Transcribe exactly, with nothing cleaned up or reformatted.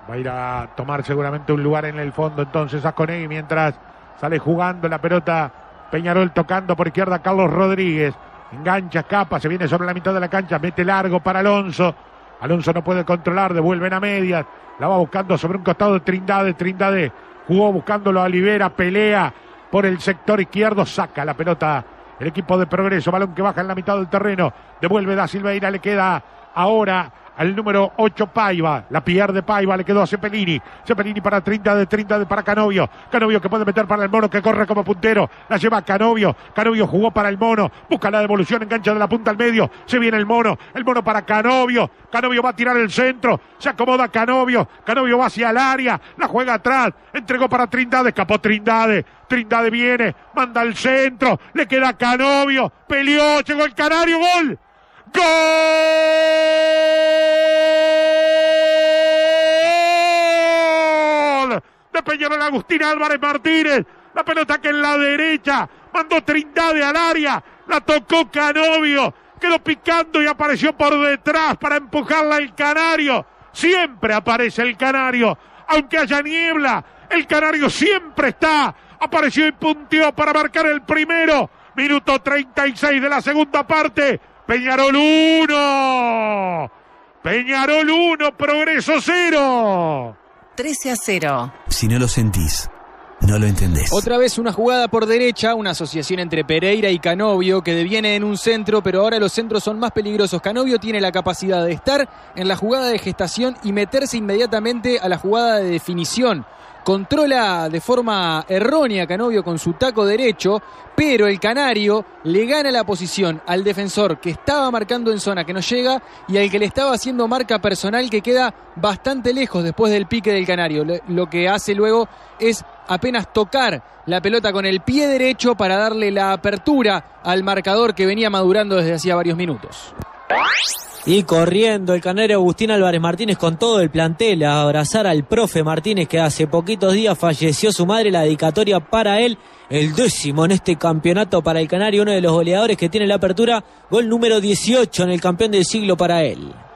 Va a ir a tomar seguramente un lugar en el fondo entonces Asconegui, mientras sale jugando la pelota Peñarol, tocando por izquierda Carlos Rodríguez. Engancha, escapa, se viene sobre la mitad de la cancha, mete largo para Alonso. Alonso no puede controlar, devuelven a medias. La va buscando sobre un costado de Trindade. Trindade jugó buscándolo a Olivera, pelea por el sector izquierdo, saca la pelota el equipo de Progreso. Balón que baja en la mitad del terreno, devuelve Da Silveira, le queda ahora al número ocho Paiva, la pierde Paiva, le quedó a Cepelini, Cepelini para Trindade, Trindade para Canovio, Canovio que puede meter para el Mono, que corre como puntero, la lleva Canovio, Canovio jugó para el Mono, busca la devolución, engancha de la punta al medio, se viene el Mono, el Mono para Canovio, Canovio va a tirar el centro, se acomoda Canovio, Canovio va hacia el área, la juega atrás, entregó para Trindade, escapó Trindade, Trindade viene, manda el centro, le queda a Canovio, peleó, llegó el Canario, gol. ¡Gol de Peñarol! Agustín Álvarez Martínez, la pelota que en la derecha mandó Trindade al área, la tocó Canovio, quedó picando y apareció por detrás para empujarla el Canario. Siempre aparece el Canario, aunque haya niebla, el Canario siempre está. Apareció y punteó para marcar el primero. Minuto treinta y seis de la segunda parte. Peñarol uno. Peñarol uno, Progreso cero. trece a cero. Si no lo sentís, no lo entendés. Otra vez una jugada por derecha, una asociación entre Pereira y Canovio que deviene en un centro, pero ahora los centros son más peligrosos. Canovio tiene la capacidad de estar en la jugada de gestación y meterse inmediatamente a la jugada de definición. Controla de forma errónea Canovio con su taco derecho, pero el Canario le gana la posición al defensor que estaba marcando en zona que no llega y al que le estaba haciendo marca personal que queda bastante lejos después del pique del Canario. Lo que hace luego es apenas tocar la pelota con el pie derecho para darle la apertura al marcador que venía madurando desde hacía varios minutos. Y corriendo el canario Agustín Álvarez Martínez con todo el plantel a abrazar al profe Martínez, que hace poquitos días falleció su madre. La dedicatoria para él, el décimo en este campeonato para el canario, uno de los goleadores que tiene la apertura, gol número dieciocho en el campeón del siglo para él.